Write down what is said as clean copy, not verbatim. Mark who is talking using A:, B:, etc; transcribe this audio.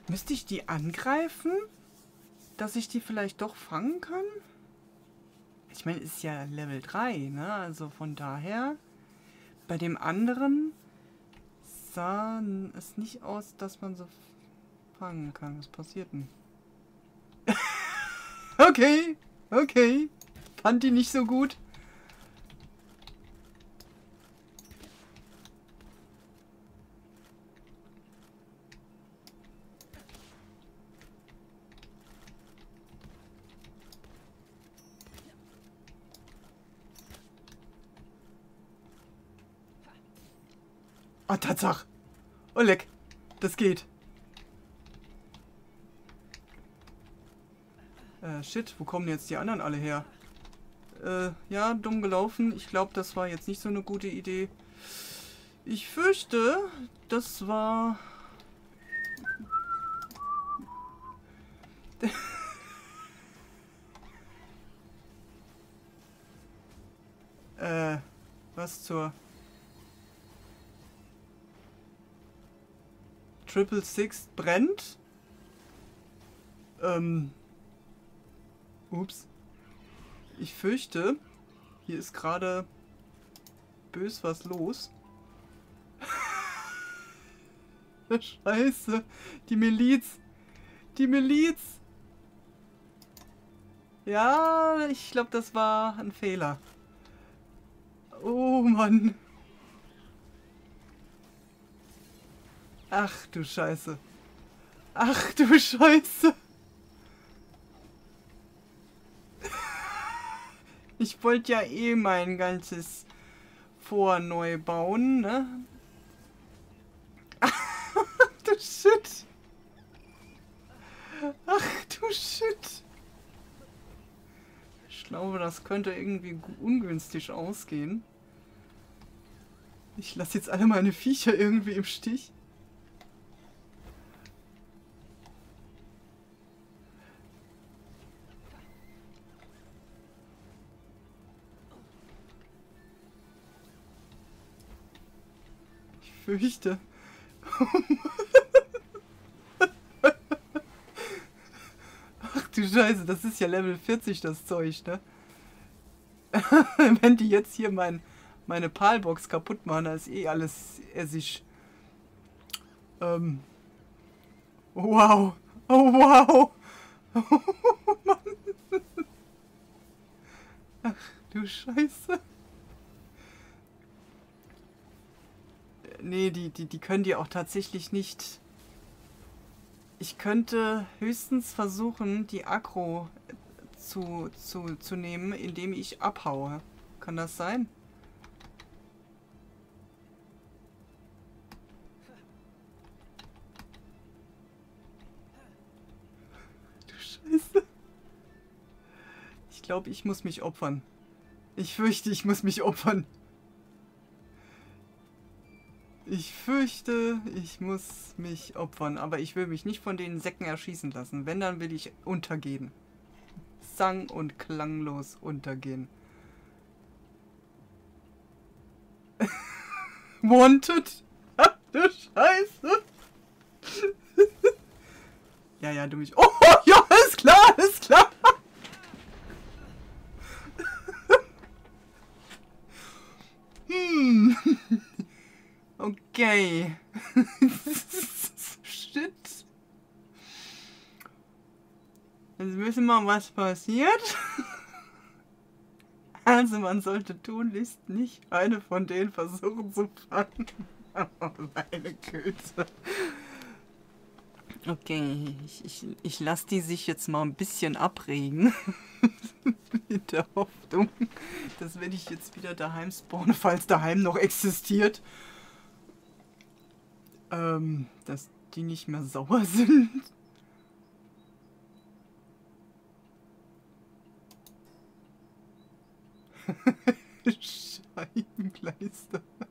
A: Müsste ich die angreifen? Dass ich die vielleicht doch fangen kann? Ich meine, ist ja Level 3, ne? Also von daher. Bei dem anderen sah es nicht aus, dass man so fangen kann. Was passiert denn? Okay, okay. Fand die nicht so gut. Ah, Tatsache. Oh, leck. Das geht. Shit. Wo kommen jetzt die anderen alle her? Ja, dumm gelaufen. Ich glaube, das war jetzt nicht so eine gute Idee. Ich fürchte, das war... was zur... Triple Six brennt? Ups. Ich fürchte, hier ist gerade bös was los. Scheiße. Die Miliz. Die Miliz. Ja, ich glaube, das war ein Fehler. Oh Mann. Ach du Scheiße. Ach du Scheiße. Ich wollte ja eh mein ganzes Vor neu bauen, ne? Ach du Shit. Ach du Shit. Ich glaube, das könnte irgendwie ungünstig ausgehen. Ich lasse jetzt alle meine Viecher irgendwie im Stich. Ich fürchte. Ach du Scheiße, das ist ja Level 40 das Zeug, ne? Wenn die jetzt hier meine Palbox kaputt machen, da ist eh alles essig. Wow. Oh wow. Oh Mann. Ach du Scheiße. Nee, die können die auch tatsächlich nicht. Ich könnte höchstens versuchen, die Aggro zu nehmen, indem ich abhaue. Kann das sein? Du Scheiße. Ich glaube, ich muss mich opfern. Ich fürchte, ich muss mich opfern. Ich fürchte, ich muss mich opfern. Aber ich will mich nicht von den Säcken erschießen lassen. Wenn, dann will ich untergehen. Sang- und klanglos untergehen. Wanted? Ach du Scheiße. Ja, ja, du mich... Oh, ja, ist klar, ist klar. Okay. Shit. Jetzt wissen wir, was passiert. Also man sollte tunlichst nicht eine von denen versuchen zu fangen. Meine Güte. Okay, ich lasse die sich jetzt mal ein bisschen abregen. In der Hoffnung, dass wenn ich jetzt wieder daheim spawne, falls daheim noch existiert, dass die nicht mehr sauer sind. Scheibengleister.